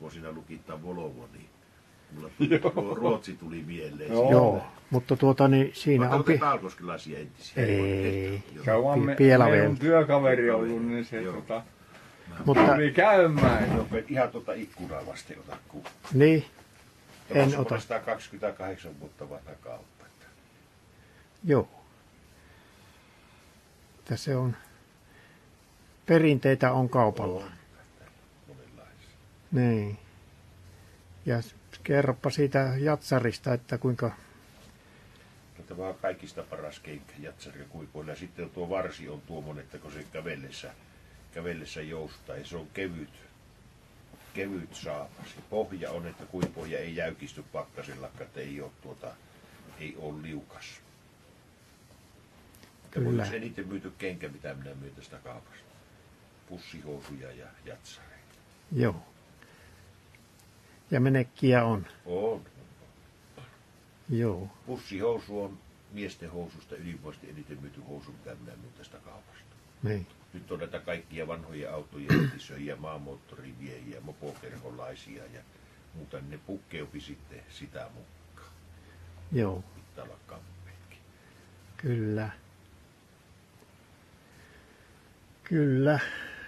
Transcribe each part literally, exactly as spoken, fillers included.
Volvo, siinä lukittaa Volvo, niin mulla Ruotsi tuli mieleen. Joo, Joo. Mutta tuota niin siinä on... Pi- Taalkoskelaisia entisiä? Ei, se on vaan me, meidän työkaveri ollut, niin se tota, mutta, tuli käymään. No, ihan tuota ikkunaa vasten ota kuva. Niin, en ota. sata kaksikymmentäkahdeksan vuotta vanha kauppa. Joo. Että se on, perinteitä on kaupalla. Monenlaisia. Niin. Ja kerropa siitä jatsarista, että kuinka... Tämä on kaikista paras kenkä jatsari ja kuipoilla. Ja sitten tuo varsi on tuommoinen, että kun se kävellessä, kävellessä joustaa ja se on kevyt, kevyt saapas. Pohja on, että kuipoja ei jäykisty pakkasella, että ei ole, tuota, ei ole liukas. Tämä on yksi eniten myyty kenkä, mitä minä myyn tästä kaupasta. Pussihousuja ja jatsareita. Joo. Ja menekkiä on. On. Joo. Pussihousu on miesten housusta ylivoimaisesti eniten myyty housu, mitä minä myyn tästä kaupasta. Niin. Nyt on näitä kaikkia vanhoja autoja, entisöjiä, maamoottoriviehiä, mopokerholaisia ja muuta, niin ne pukkeupi sitten sitä mukaan. Joo. Pitää olla kampeekin. Kyllä. Kyllä.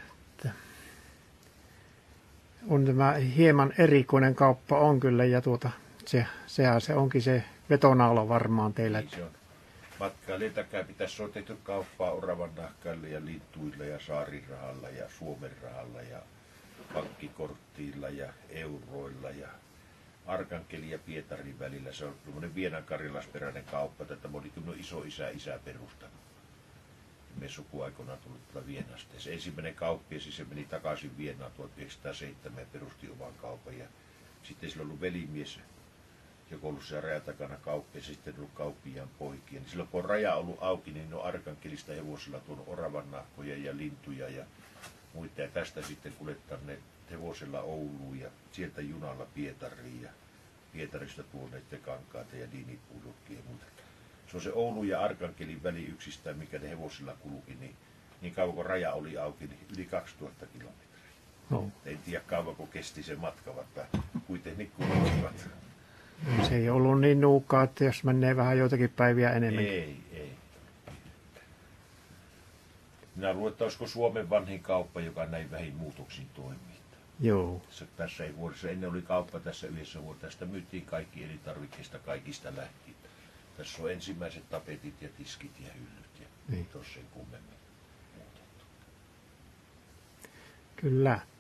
On tämä hieman erikoinen kauppa on kyllä ja tuota, se, sehän se onkin se vetonaula varmaan teillä. Niin se on. Matkailijoitakaan pitäisi soitettu kauppaa oravan nahkailla ja lintuilla ja saarirahalla ja Suomen rahalla ja pankkikorttiilla ja euroilla ja Arkankeli ja Pietarin välillä. Se on semmoinen Vienan karilasperäinen kauppa, että moni kyllä iso isä isä perustanut. Me sukuaikoina tullut tuolta Vienasta. Se ensimmäinen kauppi, siis se meni takaisin Vienaan tuhatyhdeksänsataaseitsemän ja perusti oman kaupan. Ja sitten sillä on ollut velimies, joka on ollut siellä rajan takana kauppi ja sitten ollut kauppiaan poikia. Niin silloin kun on raja ollut auki, niin ne on Arkankelista hevosilla tuonut oravan nahkoja ja lintuja ja muita. Ja tästä sitten kuljettaa ne hevosella Ouluun ja sieltä junalla Pietariin ja Pietarista tuoneet kankaita ja diinipuudokkia ja muuta. Se on se Oulun ja Arkankelin väli yksistään, mikä ne hevosilla kulki, niin, niin kauan kun raja oli auki, niin yli kaksituhatta kilometriä. No. En tiedä kauan kun kesti se matka, vaikka kuitenkin kulkivat. Se ei ollut niin nuukaa, että jos menee vähän joitakin päiviä enemmän. Ei, ei. Minä luulen, että olisiko Suomen vanhin kauppa, joka näin vähin muutoksin toimii. Joo. Tässä ei vuodessa, ennen oli kauppa tässä yhdessä vuodessa, tästä myytiin kaikki elintarvikkeista kaikista lähtien. Tässä on ensimmäiset tapetit ja tiskit ja hyllyt ja niin. Tuossa ei kummemmin muutettu. Kyllä.